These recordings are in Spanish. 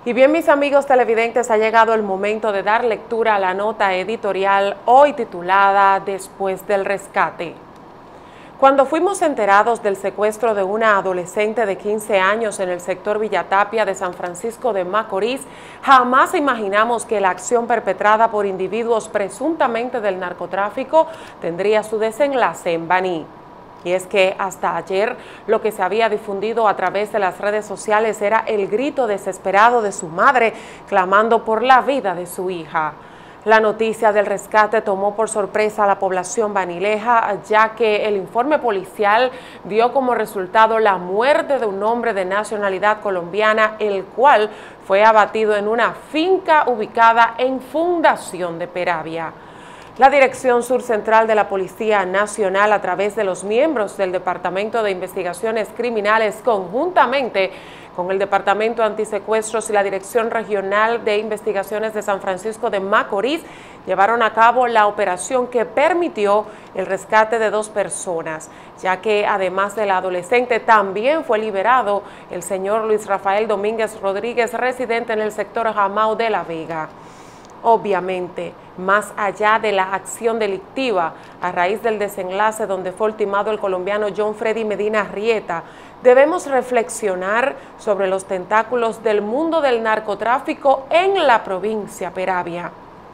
Y bien, mis amigos televidentes, ha llegado el momento de dar lectura a la nota editorial hoy titulada Después del rescate. Cuando fuimos enterados del secuestro de una adolescente de 15 años en el sector Villatapia de San Francisco de Macorís, jamás imaginamos que la acción perpetrada por individuos presuntamente del narcotráfico tendría su desenlace en Baní. Y es que hasta ayer lo que se había difundido a través de las redes sociales era el grito desesperado de su madre clamando por la vida de su hija. La noticia del rescate tomó por sorpresa a la población banileja, ya que el informe policial dio como resultado la muerte de un hombre de nacionalidad colombiana, el cual fue abatido en una finca ubicada en Fundación de Peravia. La Dirección Sur Central de la Policía Nacional, a través de los miembros del Departamento de Investigaciones Criminales, conjuntamente con el Departamento Antisecuestros y la Dirección Regional de Investigaciones de San Francisco de Macorís, llevaron a cabo la operación que permitió el rescate de 2 personas, ya que además de la adolescente también fue liberado el señor Luis Rafael Domínguez Rodríguez, residente en el sector Jamao de La Vega. Obviamente, más allá de la acción delictiva, a raíz del desenlace donde fue ultimado el colombiano John Freddy Medina Rieta, debemos reflexionar sobre los tentáculos del mundo del narcotráfico en la provincia Peravia.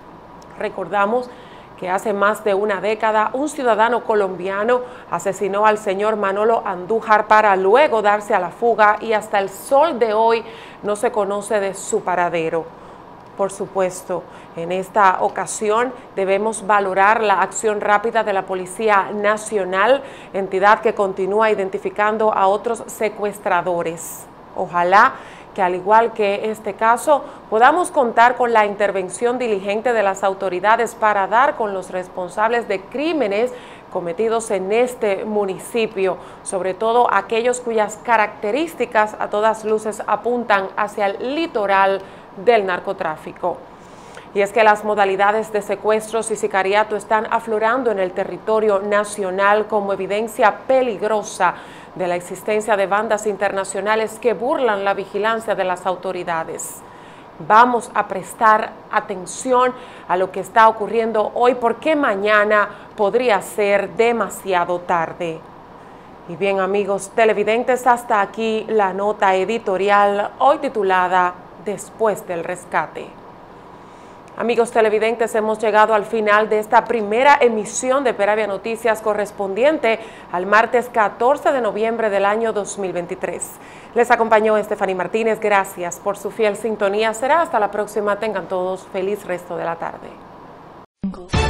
Recordamos que hace más de una década un ciudadano colombiano asesinó al señor Manolo Andújar para luego darse a la fuga y hasta el sol de hoy no se conoce de su paradero. Por supuesto, en esta ocasión debemos valorar la acción rápida de la Policía Nacional, entidad que continúa identificando a otros secuestradores. Ojalá que, al igual que este caso, podamos contar con la intervención diligente de las autoridades para dar con los responsables de crímenes cometidos en este municipio, sobre todo aquellos cuyas características a todas luces apuntan hacia el litoral del narcotráfico. Y es que las modalidades de secuestros y sicariato están aflorando en el territorio nacional como evidencia peligrosa de la existencia de bandas internacionales que burlan la vigilancia de las autoridades. Vamos a prestar atención a lo que está ocurriendo hoy, porque mañana podría ser demasiado tarde. Y bien, amigos televidentes, hasta aquí la nota editorial hoy titulada Después del rescate. Amigos televidentes, hemos llegado al final de esta primera emisión de Peravia Noticias correspondiente al martes 14 de noviembre del año 2023. Les acompañó Estefanía Martínez. Gracias por su fiel sintonía. Será hasta la próxima. Tengan todos feliz resto de la tarde.